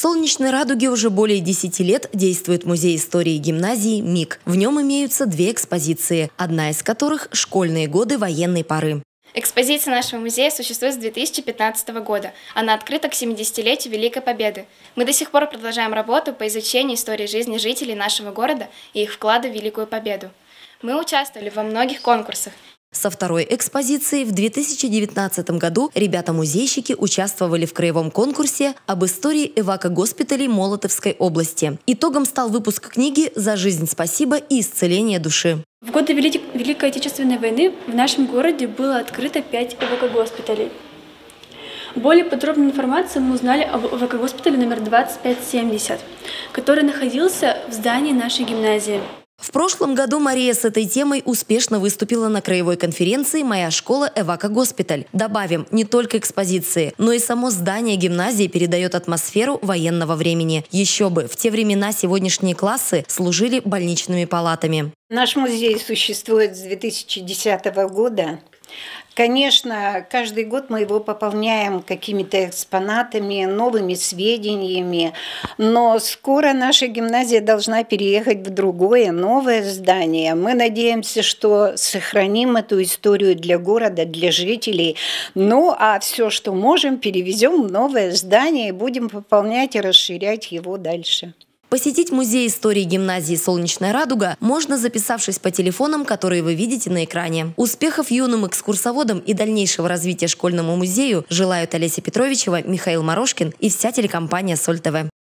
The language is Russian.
Солнечной Радуге уже более 10 лет действует музей истории гимназии МИГ. В нем имеются две экспозиции, одна из которых – школьные годы военной поры. Экспозиция нашего музея существует с 2015 года. Она открыта к 70-летию Великой Победы. Мы до сих пор продолжаем работу по изучению истории жизни жителей нашего города и их вклада в Великую Победу. Мы участвовали во многих конкурсах. Со второй экспозицией в 2019 году ребята-музейщики участвовали в краевом конкурсе об истории эвакогоспиталей Молотовской области. Итогом стал выпуск книги «За жизнь спасибо и исцеление души». В годы Великой Отечественной войны в нашем городе было открыто 5 эвакогоспиталей. Более подробную информацию мы узнали об эвакогоспитале номер 2570, который находился в здании нашей гимназии. В прошлом году Мария с этой темой успешно выступила на краевой конференции «Моя школа Эвако-госпиталь». Добавим, не только экспозиции, но и само здание гимназии передает атмосферу военного времени. Еще бы, в те времена сегодняшние классы служили больничными палатами. Наш музей существует с 2010 года. Конечно, каждый год мы его пополняем какими-то экспонатами, новыми сведениями, но скоро наша гимназия должна переехать в другое, новое здание. Мы надеемся, что сохраним эту историю для города, для жителей. Ну, а все, что можем, перевезем в новое здание и будем пополнять и расширять его дальше. Посетить музей истории гимназии «Солнечная Радуга» можно, записавшись по телефонам, которые вы видите на экране. Успехов юным экскурсоводам и дальнейшего развития школьному музею желают Олеся Петровичева, Михаил Морошкин и вся телекомпания «Соль ТВ».